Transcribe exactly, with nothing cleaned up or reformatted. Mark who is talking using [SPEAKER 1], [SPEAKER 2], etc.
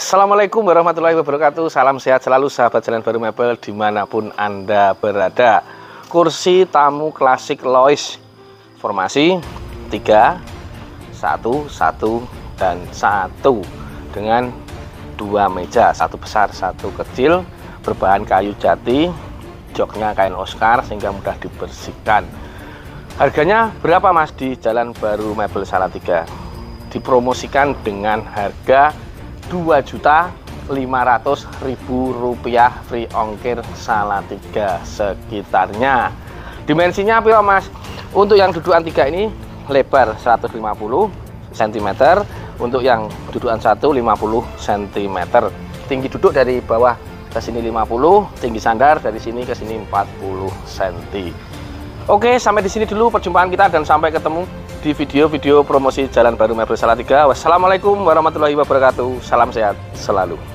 [SPEAKER 1] Assalamualaikum warahmatullahi wabarakatuh. Salam sehat selalu sahabat Jalan Baru Mebel dimanapun Anda berada. Kursi tamu klasik Lois, formasi tiga, satu, satu, dan satu, dengan dua meja, satu besar, satu kecil, berbahan kayu jati, joknya kain Oscar sehingga mudah dibersihkan. Harganya berapa Mas di Jalan Baru Mebel Salatiga? Dipromosikan dengan harga dua juta lima ratus ribu rupiah, free ongkir Salatiga sekitarnya. Dimensinya apa Mas? Untuk yang dudukan tiga ini lebar seratus lima puluh sentimeter, untuk yang dudukan satu lima puluh sentimeter. Tinggi duduk dari bawah ke sini lima puluh, tinggi sandar dari sini ke sini empat puluh sentimeter. Oke, sampai di sini dulu perjumpaan kita dan sampai ketemu di video-video promosi Jalan Baru Mebel Salatiga. Wassalamualaikum warahmatullahi wabarakatuh. Salam sehat selalu.